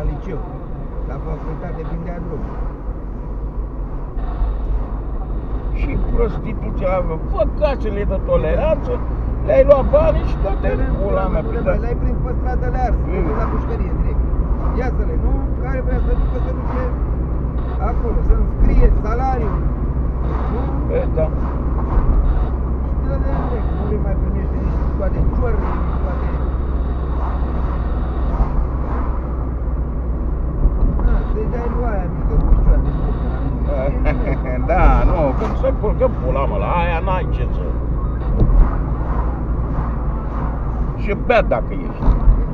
liceu. La facultate vindea droguri. Și prostituția, fă casele de toleranță, le-ai luat banii și toate pula mea. Le-ai prins pe stradele arse, la pușcărie direct. Ia-să-le, nu? Care vrea să ducă să duce acolo, să înscrie salariul. Nu? E, da. Și dă-le direct, nu le mai primește nici toate ciorrile, nici toate... Să-i dai lui aia mică cu picioare. Da, nu, cum să culcă pula mă, la aia n-ai ce să... Și bea dacă ești.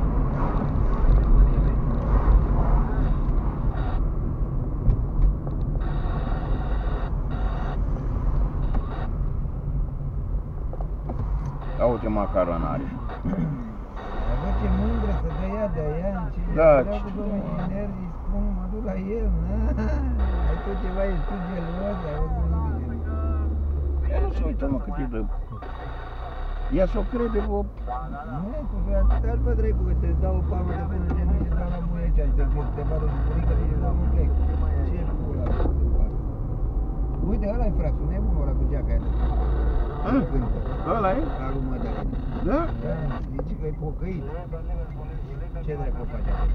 Ia uite macaronare. Dar face mândră să dă ea de aia în ce Da, vreau cu domnul inginer și spun, mă duc la el, ai tot ceva, ești tu gelos, ai văzut nimic. Ea nu se uită, mă, cât e de... Ea s-o crede, bă... Nu, cu atâta bă, dracu, că te dau o palmă de până genul și dau la muie aici, în secret, te vadă și bunică și dau un plec. Ce pula mea să fac? Uite, ăla-i frațul, nebunul ăla cu geaca aia de cântă. Ăla e? La lui Mădălina. Da? Da, zice că e pocăit. Ce dracu face acolo?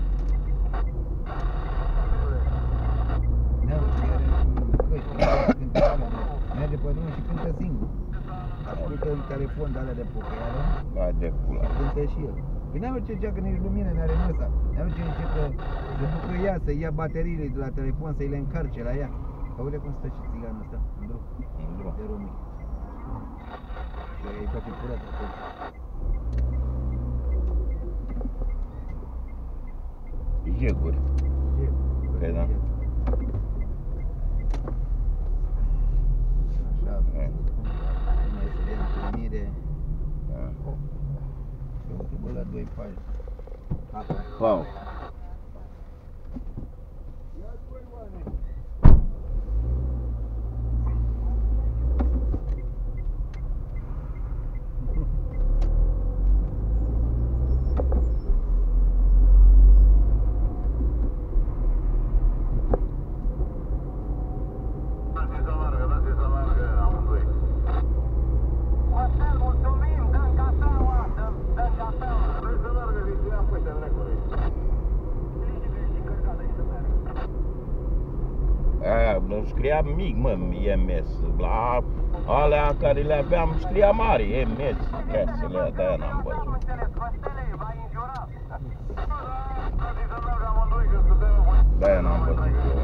Ne-au are căști, cântă alea de... Merge pe drum și cântă singur. Ascultă în telefon de alea de pocăială. Ba de pula. Cântă și el. Păi n-au ce geacă nici lumină, n-are măsa. N-au ce zice că se ducă ea să ia bateriile de la telefon, să-i le încarce la ea. Aude cum stă și țiganul ăsta în drum. În drum. De România. Și îi face curat acolo. Jeguri. Păi da. Așa, mai să le întâlnire. Și uite bă la 2 pași. Wow. Scria mic, mă, MS. La alea care le aveam scria mare, MS. Mesele, de-aia n-am văzut. De-aia n-am văzut.